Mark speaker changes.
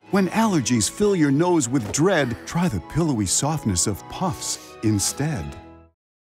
Speaker 1: When allergies fill your nose with dread, try the pillowy softness of Puffs instead.